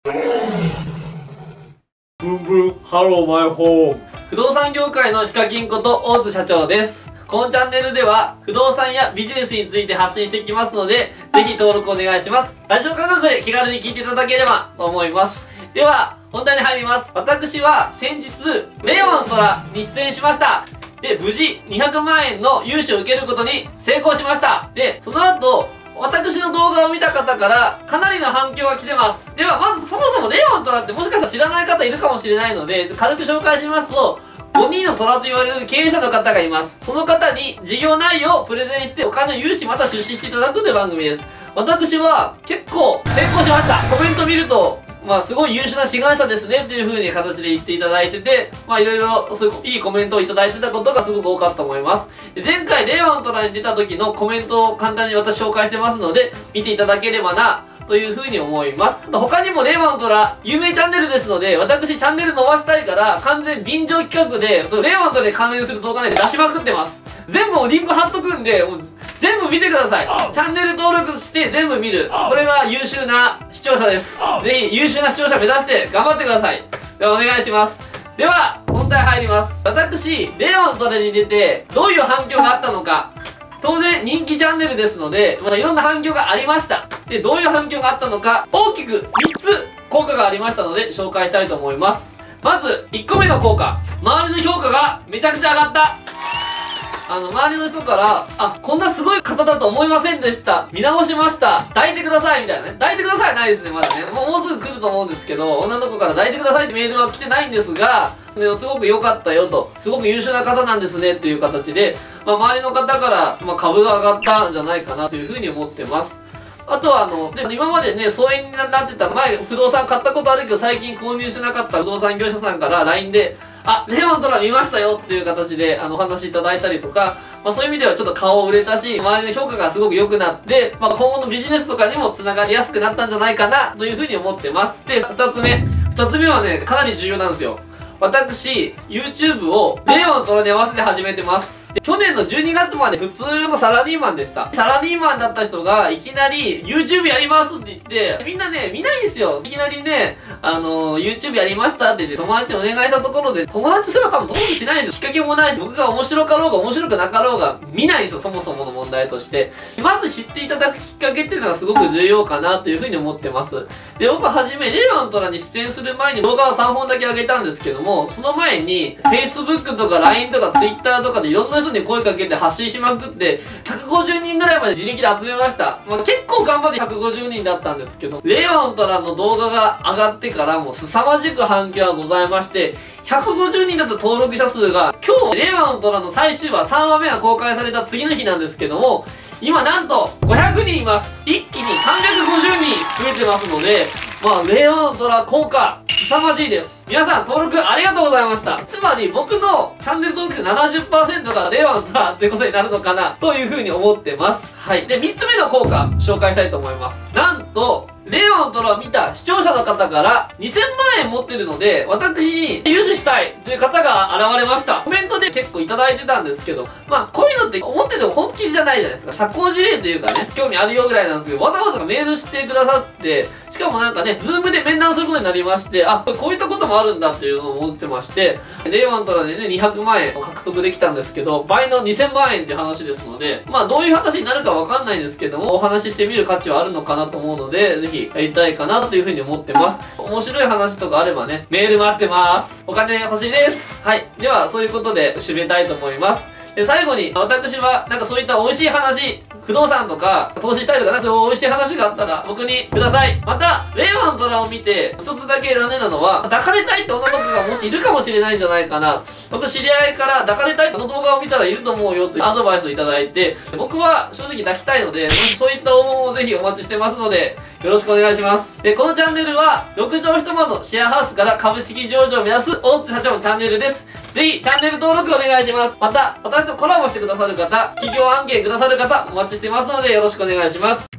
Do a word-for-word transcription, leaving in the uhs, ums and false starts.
ブンブンハローマイホーム。不動産業界のヒカキンこと大津社長です。このチャンネルでは不動産やビジネスについて発信していきますので、ぜひ登録お願いします。ラジオ感覚で気軽に聞いていただければと思います。では本題に入ります。私は先日令和の虎に出演しました。で、無事にひゃくまんえんの融資を受けることに成功しました。で、その後私の動画を見た方からかなりの反響が来てます。ではまずそもそも令和の虎ってもしかしたら知らない方いるかもしれないので、軽く紹介しますと、ごにんの虎と言われる経営者の方がいます。その方に事業内容をプレゼンしてお金を融資また出資していただくという番組です。私は結構成功しました。コメント見ると、まあすごい優秀な志願者ですねっていう風に形で言っていただいてて、まあいろいろすごいいいコメントをいただいてたことがすごく多かったと思います。前回令和の虎に出た時のコメントを簡単に私紹介してますので、見ていただければなという風に思います。他にも令和の虎、有名チャンネルですので、私チャンネル伸ばしたいから、完全便乗企画で、令和の虎に関連する動画で出しまくってます。全部リンク貼っとくんで、もう全部見てください。チャンネル登録して全部見る。これが優秀な視聴者です。ぜひ優秀な視聴者目指して頑張ってください。ではお願いします。では、本題入ります。私、令和の虎に出て、どういう反響があったのか。当然人気チャンネルですので、まあ、いろんな反響がありました。で、どういう反響があったのか、大きくみっつ効果がありましたので紹介したいと思います。まず、いっこめの効果。周りの評価がめちゃくちゃ上がった。あの、周りの人から、あ、こんなすごい方だと思いませんでした。見直しました。抱いてくださいみたいなね。抱いてくださいはないですね、まだね。もう、もうすぐ来ると思うんですけど、女の子から抱いてくださいってメールは来てないんですが、でもすごく良かったよと、すごく優秀な方なんですねっていう形で、まあ、周りの方から、まあ、株が上がったんじゃないかなというふうに思ってます。あとはあの、で今までね、疎遠になってた前、不動産買ったことあるけど最近購入してなかった不動産業者さんから ライン で、あ、令和の虎見ましたよっていう形であのお話いただいたりとか、まあそういう意味ではちょっと顔を売れたし、周りの評価がすごく良くなって、まあ今後のビジネスとかにも繋がりやすくなったんじゃないかなというふうに思ってます。で、二つ目。二つ目はね、かなり重要なんですよ。私、YouTube を令和の虎に合わせて始めてます。で去年のじゅうにがつまで普通のサラリーマンでした。サラリーマンだった人がいきなり YouTube やりますって言って、みんなね、見ないんですよ。いきなりね、あのー、YouTube やりましたって言って友達にお願いしたところで、友達すら多分登録しないんですよ。きっかけもないし、僕が面白かろうが面白くなかろうが見ないんですよ。そもそもの問題として。まず知っていただくきっかけっていうのがすごく重要かなというふうに思ってます。で、僕ははじめ、令和の虎に出演する前に動画をさんぼんだけ上げたんですけども、その前に Facebook とか ライン とか Twitter とかでいろんな人に声かけて発信しまくってひゃくごじゅうにんぐらいまで自力で集めました。まあ、結構頑張ってひゃくごじゅうにんだったんですけど、令和の虎の動画が上がってからもう凄まじく反響がございまして、ひゃくごじゅうにんだった登録者数が今日令和の虎の最終話さんわめが公開された次の日なんですけども、今なんとごひゃくにんいます。一気にさんびゃくごじゅうにん増えてますので、まあ令和の虎効果凄まじいです。皆さん登録ありがとうございました。つまり僕のチャンネル登録者 ななじゅっパーセント が令和の虎ってことになるのかなというふうに思ってます。はい。で、みっつめの効果紹介したいと思います。なんと、令和の虎を見た視聴者の方からにせんまんえん持ってるので、私に融資したいという方が現れました。コメントで結構いただいてたんですけど、まあこういうのって思ってても本気じゃないじゃないですか。社交辞令というかね、興味あるよぐらいなんですけど、わざわざメールしてくださって、しかもなんかね、ズームで面談することになりまして、あ、こういったこともあるんだっていうのを思ってまして、令和の虎でね、にひゃくまんえんを獲得できたんですけど、倍のにせんまんえんっていう話ですので、まあどういう話になるかわかんないんですけども、お話ししてみる価値はあるのかなと思うので、ぜひやりたいかなというふうに思ってます。面白い話とかあればね、メール待ってます。お金欲しいです。はい。では、そういうことで締めたいと思います。で、最後に、私は、なんかそういった美味しい話、不動産とか、投資したいとか、なんかそういう美味しい話があったら、僕にください。また、令和の虎を見て、一つだけダメなのは、抱かれたいって女の子がもしいるかもしれないんじゃないかな。僕、知り合いから抱かれたいってあの動画を見たらいると思うよというアドバイスをいただいて、僕は正直抱きたいので、もしそういった応募もぜひお待ちしてますので、よろしくお願いします。で、このチャンネルは、ろくじょうひとまのシェアハウスから株式上場を目指す大津社長のチャンネルです。ぜひ、チャンネル登録お願いします。また、私とコラボしてくださる方、企業案件くださる方、お待ちしてますので、よろしくお願いします。